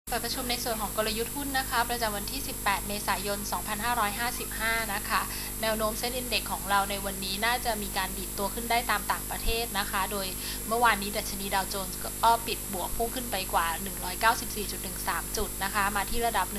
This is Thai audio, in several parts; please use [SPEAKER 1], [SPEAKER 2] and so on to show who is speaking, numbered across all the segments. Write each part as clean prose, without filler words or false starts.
[SPEAKER 1] เปิดประชุมในส่วนของกลยุทธ์หุ้นนะคะประจำวันที่ 18 เมษายน 2555 นะคะแนวโน้มเซ็นอินเด็กซ์ของเราในวันนี้น่าจะมีการดีดตัวขึ้นได้ตามต่างประเทศนะคะโดยเมื่อวานนี้ดัชนีดาวโจนส์ก็ปิดบวกพุ่งขึ้นไปกว่า 194.13 จุดนะคะมาที่ระดับ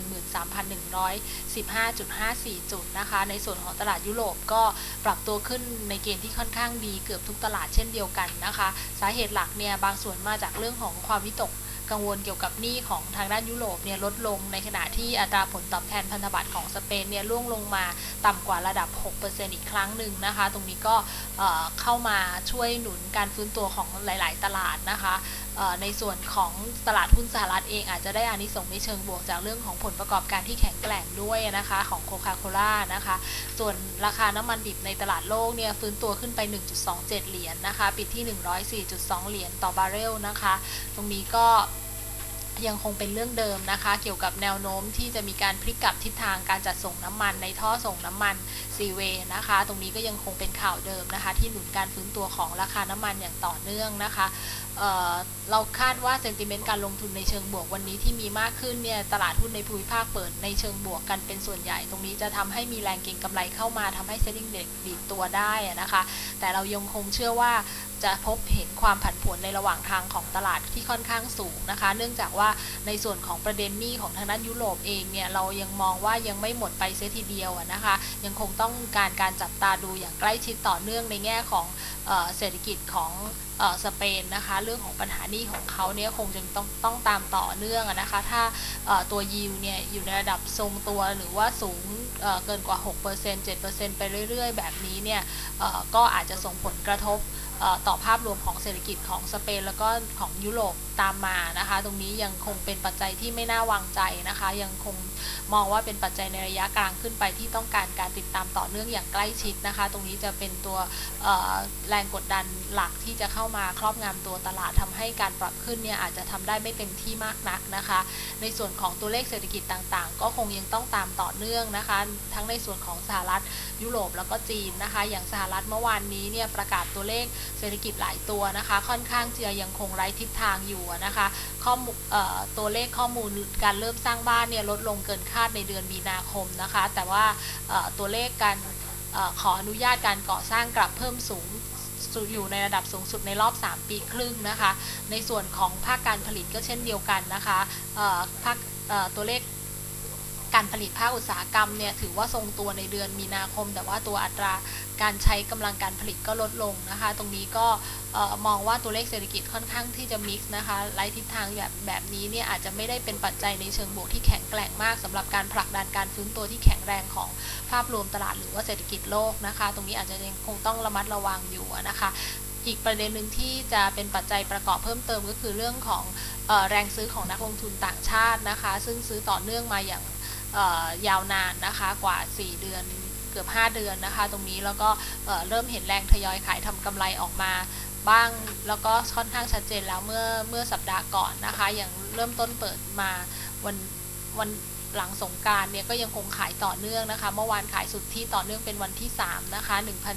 [SPEAKER 1] 13,115.54 จุดนะคะในส่วนของตลาดยุโรปก็ปรับตัวขึ้นในเกณฑ์ที่ค่อนข้างดีเกือบทุกตลาดเช่นเดียวกันนะคะสาเหตุหลักเนี่ยบางส่วนมาจากเรื่องของความวิตกกังวลเกี่ยวกับหนี้ของทางด้านยุโรปเนี่ยลดลงในขณะที่อัตราผลตอบแทนพันธบัตรของสเปนเนี่ยร่วงลงมาต่ำกว่าระดับ 6% อีกครั้งหนึ่งนะคะตรงนี้ก็เข้ามาช่วยหนุนการฟื้นตัวของหลายๆตลาดนะคะในส่วนของตลาดหุ้นสหรัฐเองอาจจะได้อานิสงส์ในเชิงบวกจากเรื่องของผลประกอบการที่แข็งแกร่งด้วยนะคะของโคคาโคล่านะคะส่วนราคาน้ำมันดิบในตลาดโลกเนี่ยฟื้นตัวขึ้นไป 1.27 เหรียญนะคะปิดที่ 104.2 เหรียญต่อบาร์เรลนะคะตรงนี้ก็ยังคงเป็นเรื่องเดิมนะคะเกี่ยวกับแนวโน้มที่จะมีการพลิกกลับทิศทางการจัดส่งน้ำมันในท่อส่งน้ำมันซีเวย์นะคะตรงนี้ก็ยังคงเป็นข่าวเดิมนะคะที่หนุนการฟื้นตัวของราคาน้ำมันอย่างต่อเนื่องนะคะเราคาดว่าเซนติเมนต์การลงทุนในเชิงบวกวันนี้ที่มีมากขึ้นเนี่ยตลาดหุ้นในภูมิภาคเปิดในเชิงบวกกันเป็นส่วนใหญ่ตรงนี้จะทำให้มีแรงเก็งกำไรเข้ามาทำให้เซ็นดิ้งเด็กดีดตัวได้นะคะแต่เรายังคงเชื่อว่าจะพบเห็นความผันผวนในระหว่างทางของตลาดที่ค่อนข้างสูงนะคะเนื่องจากว่าในส่วนของประเด็นหนี้ของทางด้านยุโรปเองเนี่ยเรายังมองว่ายังไม่หมดไปเสียทีเดียวนะคะยังคงต้องการจับตาดูอย่างใกล้ชิดต่อเนื่องในแง่ของเศรษฐกิจของสเปนนะคะเรื่องของปัญหาหนี้ของเขาเนี่ยคงจะต้องตามต่อเนื่องนะคะถ้าตัวยิวเนี่ยอยู่ในระดับทรงตัวหรือว่าสูงเกินกว่า 6% 7% ไปเรื่อยๆแบบนี้เนี่ยก็อาจจะส่งผลกระทบต่อภาพรวมของเศรษฐกิจของสเปนแล้วก็ของยุโรปตามมานะคะตรงนี้ยังคงเป็นปัจจัยที่ไม่น่าวางใจนะคะยังคงมองว่าเป็นปัจจัยในระยะกลางขึ้นไปที่ต้องการติดตามต่อเนื่องอย่างใกล้ชิดนะคะตรงนี้จะเป็นตัวแรงกดดันหลักที่จะเข้ามาครอบงำตัวตลาดทำให้การปรับขึ้นเนี่ยอาจจะทำได้ไม่เต็มที่มากนักนะคะในส่วนของตัวเลขเศรษฐกิจต่างๆก็คงยังต้องตามต่อเนื่องนะคะทั้งในส่วนของสหรัฐยุโรปแล้วก็จีนนะคะอย่างสหรัฐเมื่อวานนี้เนี่ยประกาศตัวเลขเศรษฐกิจหลายตัวนะคะค่อนข้างจะยังคงไร้ทิศทางอยู่นะคะตัวเลขข้อมูลการเริ่มสร้างบ้านเนี่ยลดลงเกินคาดในเดือนมีนาคมนะคะแต่ว่าตัวเลขการขออนุญาตการก่อสร้างกลับเพิ่มสูงอยู่ในระดับสูงสุดในรอบ3 ปีครึ่งนะคะในส่วนของภาคการผลิตก็เช่นเดียวกันนะคะภาคตัวเลขการผลิตภาคอุตสาหกรรมเนี่ยถือว่าทรงตัวในเดือนมีนาคมแต่ว่าตัวอัตราการใช้กำลังการผลิตก็ลดลงนะคะตรงนี้ก็มองว่าตัวเลขเศรษฐกิจค่อนข้างที่จะมิกซ์นะคะไร้ทิศทางแบบนี้เนี่ยอาจจะไม่ได้เป็นปัจจัยในเชิงบวกที่แข็งแกร่งมากสำหรับการผลักดันการฟื้นตัวที่แข็งแรงของภาพรวมตลาดหรือว่าเศรษฐกิจโลกนะคะตรงนี้อาจจะยังคงต้องระมัดระวังอยู่นะคะอีกประเด็นหนึ่งที่จะเป็นปัจจัยประกอบเพิ่มเติมก็คือเรื่องของแรงซื้อของนักลงทุนต่างชาตินะคะซึ่งซื้อต่อเนื่องมาอย่างยาวนานนะคะกว่า4 เดือนเกือบ5 เดือนนะคะตรงนี้แล้วก็เริ่มเห็นแรงทยอยขายทำกำไรออกมาบ้างแล้วก็ค่อนข้างชัดเจนแล้วเมื่อสัปดาห์ก่อนนะคะอย่างเริ่มต้นเปิดมาวันหลังสงกรานต์เนี่ยก็ยังคงขายต่อเนื่องนะคะเมื่อวานขายสุทธิต่อเนื่องเป็นวันที่3นะคะ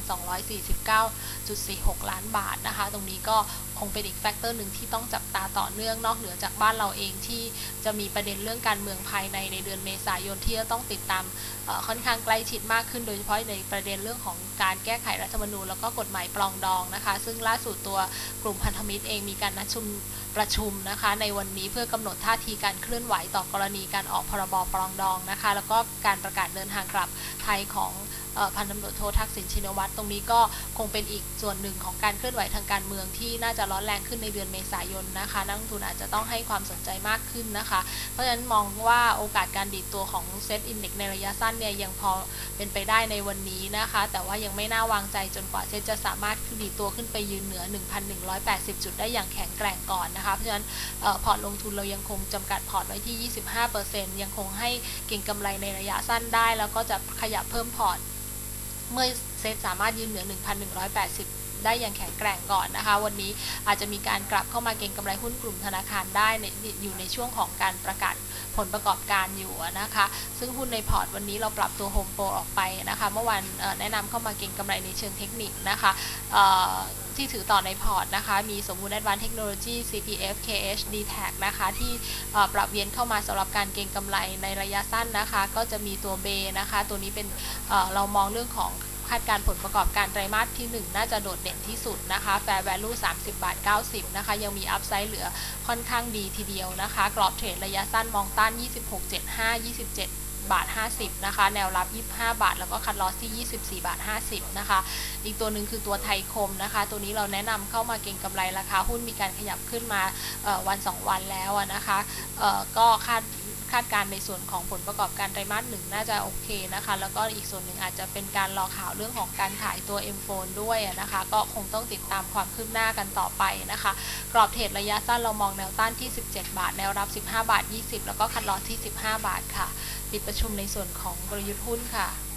[SPEAKER 1] 1,249.46 ล้านบาทนะคะตรงนี้ก็คงเป็นอีกแฟกเตอร์หนึ่งที่ต้องจับตาต่อเนื่องนอกเหนือจากบ้านเราเองที่จะมีประเด็นเรื่องการเมืองภายในเดือนเมษายนที่จะต้องติดตามค่อนข้างใกล้ชิดมากขึ้นโดยเฉพาะในประเด็นเรื่องของการแก้ไขรัฐธรรมนูญแล้วก็กฎหมายปรองดองนะคะซึ่งล่าสุดตัวกลุ่มพันธมิตรเองมีการนัดประชุมนะคะในวันนี้เพื่อกำหนดท่าทีการเคลื่อนไหวต่อกรณีการออกพรบปรองดองนะคะแล้วก็การประกาศเดินทางกลับไทยของพันตำรวจโททักษิณชินวัตรตรงนี้ก็คงเป็นอีกส่วนหนึ่งของการเคลื่อนไหวทางการเมืองที่น่าจะร้อนแรงขึ้นในเดือนเมษายนนะคะนักลงทุนอาจจะต้องให้ความสนใจมากขึ้นนะคะเพราะฉะนั้นมองว่าโอกาสการดีดตัวของเซ็ตอินเด็กซ์ในระยะสั้นเนี่ยยังพอเป็นไปได้ในวันนี้นะคะแต่ว่ายังไม่น่าวางใจจนกว่าเซ็ตจะสามารถดีดตัวขึ้นไปยืนเหนือ 1,180 จุดได้อย่างแข็งแกร่งก่อนนะคะเพราะฉะนั้นพอร์ตลงทุนเรายังคงจำกัดพอร์ตไว้ที่ 25% ยังคงให้เก็งกำไรในระยะสั้นได้แล้วก็จะขยับเพิ่มพอร์ตเมื่อเซ็ตสามารถยืนเหนือ 1,180 ได้อย่างแข็งแกร่งก่อนนะคะวันนี้อาจจะมีการกลับเข้ามาเก็งกำไรหุ้นกลุ่มธนาคารได้อยู่ในช่วงของการประกาศผลประกอบการอยู่นะคะซึ่งหุ้นในพอร์ตวันนี้เราปรับตัวโฮมโปรออกไปนะคะเมื่อวันแนะนำเข้ามาเก็งกำไรในเชิงเทคนิคนะคะที่ถือต่อในพอร์ตนะคะมีสมบูรณ์ Advanced Technology CPF KH DTAG นะคะที่ปรับเวียนเข้ามาสำหรับการเก็งกำไรในระยะสั้นนะคะก็จะมีตัวเบนะคะตัวนี้เป็นเรามองเรื่องของคาดการผลประกอบการไตรมาสที่ 1น่าจะโดดเด่นที่สุดนะคะ Fair Value 30.90 นะคะยังมีอัพไซด์เหลือค่อนข้างดีทีเดียวนะคะกรอบเทรดระยะสั้นมองต้าน 26.75 27.50 นะคะแนวรับ 25 บาทแล้วก็คัทลอสที่ 24.50 นะคะอีกตัวหนึ่งคือตัวไทยคมนะคะตัวนี้เราแนะนำเข้ามาเก็งกำไรราคาหุ้นมีการขยับขึ้นมาวัน 2 วันแล้วนะคะก็คาดการในส่วนของผลประกอบการไตรมาส 1น่าจะโอเคนะคะแล้วก็อีกส่วนหนึ่งอาจจะเป็นการรอข่าวเรื่องของการขายตัว M-Phone ด้วยนะคะก็คงต้องติดตามความคืบหน้ากันต่อไปนะคะกรอบเทรดระยะสั้นเรามองแนวต้านที่ 17 บาทแนวรับ 15.20 แล้วก็คัทลอสที่ 15 บาทค่ะปิดประชุมในส่วนของกลยุทธ์หุ้นค่ะ